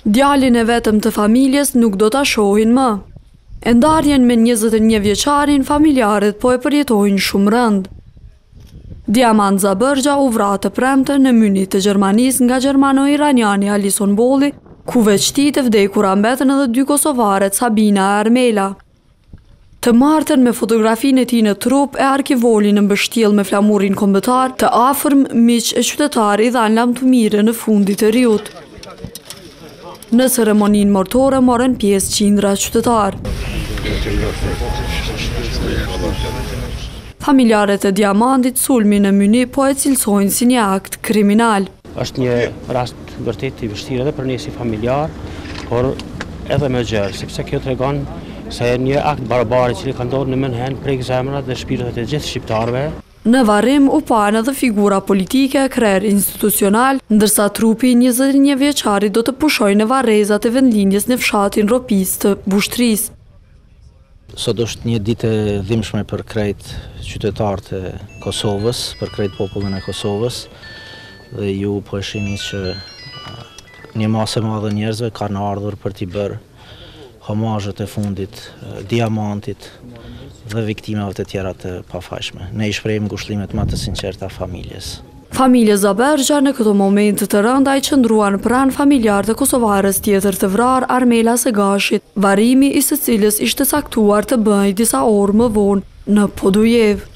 Djalin e vetëm të familjes nuk do ta shohin më. E ndarjen me 21 vjeçarin, familjarët po e përjetojnë shumë rënd. Diamant Zabërgja u vra të premte në Mynit të Gjermanisë nga gjermano-iraniani Alison Bolli, ku veç tij të vdekura mbeten edhe 2 kosovaret, Sabina e Armela. Të martën me fotografinë e tij në trup e arkivoli në mbështjell me flamurin kombëtar, të afërm miq e qytetar i dhanë lam të mire në fundit të riut. Në ceremoninë mortore morën pjesë qindra qytetar. Familjarët e Diamantit sulmi në Myni po e cilësojnë si një akt kriminal. Është një rast vërtet i vështirë edhe për ne si familjar, por edhe më gjerë, sepse kjo tregon se një akt barbar i cili ka ndodhur në Menhen prek zemrat dhe shpirtet e gjithë shqiptarëve. Në varrim u panë edhe figura politike, krer institucional, ndërsa trupi 21 vjeçarit do të pushojë në varrezat e vendlindjes në fshatin Ropis të Bushtrisë. Sot është një ditë e dhimbshme për krejt qytetarët e Kosovës, për krejt popullin e Kosovës, dhe ju po e shihni që një masë e madhe njerëzve kanë ardhur për t'i bërë homazhet e fundit Diamantit dhe viktimave të tjera të pafajshme. Ne i shprehim ngushëllimet më të sinqerta familjes. Familja Zabërgja në këto momente të rënda i qëndruan pranë familjarë të kosovares tjetër të vrar Armela Segashit, varrimi i së cilës ishte caktuar të bëjë disa orë më vonë në Podujev.